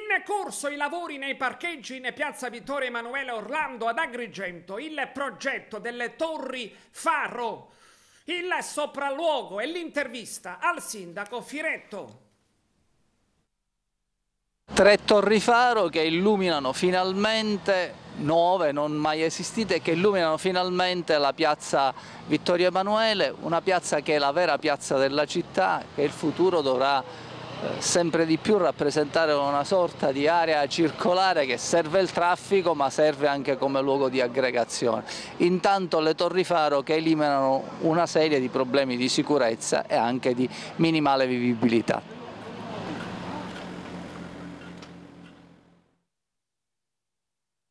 In corso i lavori nei parcheggi in piazza Vittorio Emanuele Orlando ad Agrigento, il progetto delle torri faro, il sopralluogo e l'intervista al sindaco Firetto. 3 torri faro che illuminano finalmente, nuove, non mai esistite, che illuminano finalmente la piazza Vittorio Emanuele, una piazza che è la vera piazza della città, che il futuro dovrà sempre di più rappresentare una sorta di area circolare che serve il traffico ma serve anche come luogo di aggregazione. Intanto le torri faro che eliminano una serie di problemi di sicurezza e anche di minimale vivibilità.